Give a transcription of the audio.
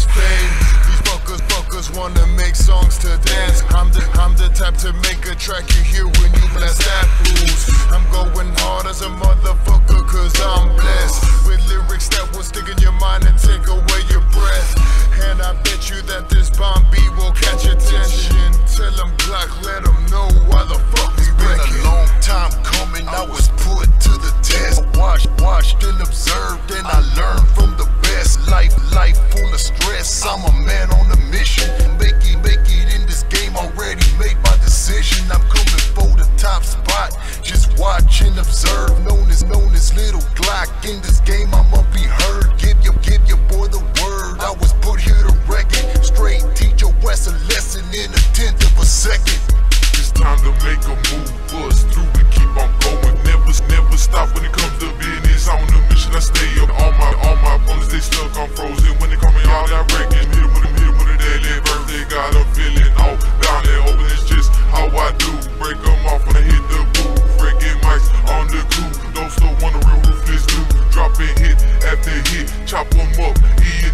fast fame. These fuckers wanna make songs to dance. I'm the type to make a track you hear when you blast that blues. I'm going hard as a motherfucker cause I'm blessed with lyrics that will stick in your mind and take away your breath. And I bet you that this bomb beat will catch attention. Tell them Glock, let them know why the fuck we wrecking. It's been a long time coming, I was put to the test. Watched and observed, and I learned from the best. Life full of stress, I'm a man on a mission. Make it in this game, already made my decision. I'm coming for the top spot, just watch and observe. Known as Little Glock, in this game I'ma be heard. Give your boy the word, I was put here to wreck it. Straight teach your West a lesson in a tenth of a second. It's time to make a move, bust through and keep on going. Never stop when it comes to business. On the mission I stay up. All my opponents they stuck, I'm frozen. When they call me out, I reckon. Hit 'em with a deadly verse. They got 'em feeling all down and open. It's just how I do. Break 'em off when I hit the booth. Breaking mics on the coup. Those still want a real ruthless dude. Dropping hit after hit, chop 'em up.